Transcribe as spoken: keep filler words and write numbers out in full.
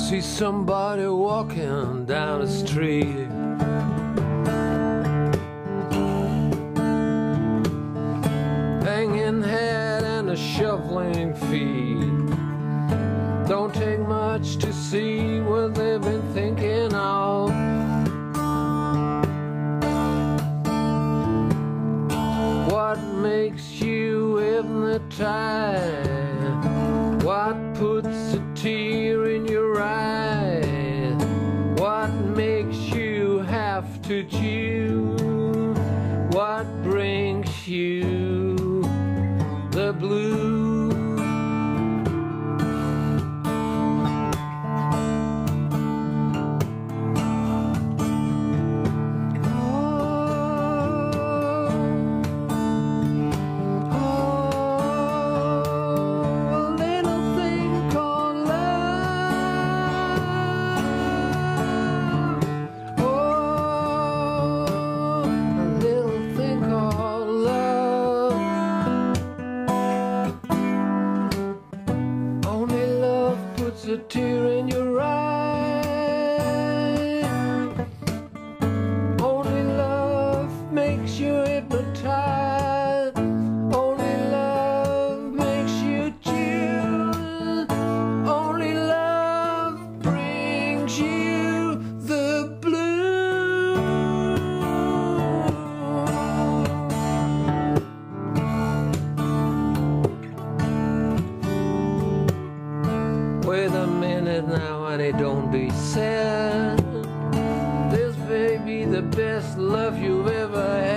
see somebody walking down the street. Hanging head and a shuffling feet. Don't take much to see what they've been thinking of. What makes you hypnotized? What puts a tear in your eye? What makes you have to choose? What brings you the blues? A tear in your eye. Only love makes you hypnotized. Only love makes you choose. Only love brings you the blues. Wait a minute now, honey, don't be sad. This may be the best love you've ever had.